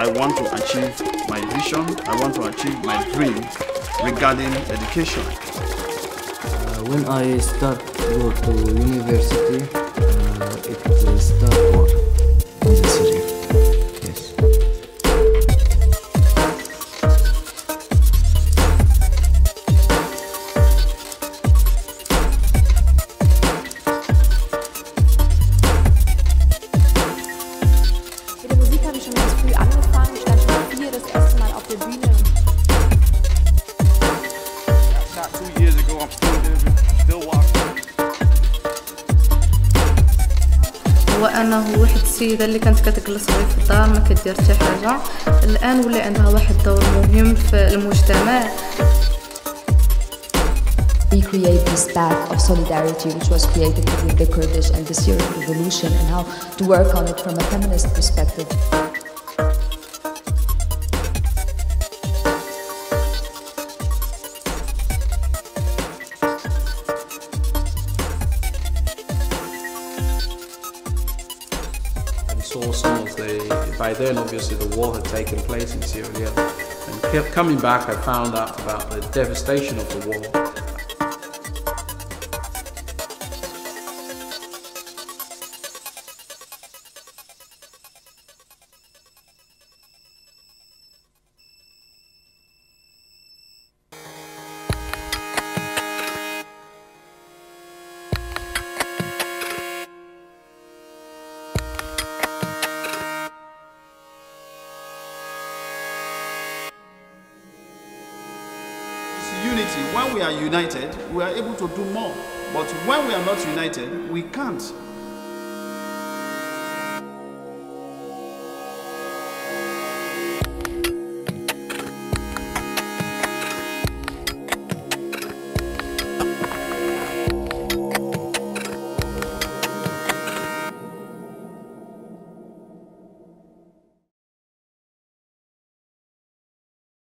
I want to achieve my vision, I want to achieve my dream regarding education. When I start to go to university, it start work in the city. Yes. Mit der Musik habe ich schon ganz früh angefangen. Ich stand schon 4 das erste Mal auf der Bühne. Not 2 years ago, I'm still walking. هو أنا واحد السيدة اللي كانت كتجلس غير في الدار ما كدير حتى حاجة. الآن ولا عندها واحد الدور مهم في المجتمع. We create this path of solidarity which was created between the Kurdish and the Syrian revolution, and how to work on it from a feminist perspective. And saw some of by then obviously the war had taken place in Syria, and kept coming back I found out about the devastation of the war. Unity, when we are united, we are able to do more. But when we are not united, we can't.